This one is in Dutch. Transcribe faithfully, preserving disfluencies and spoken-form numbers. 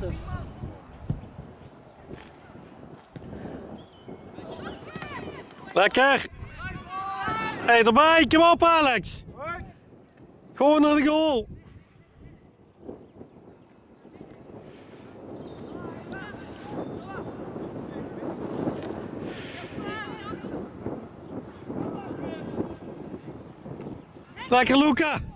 gratis. Lekker! Hey, erbij, kom op Alex! Gewoon naar de goal! Lekker Luca!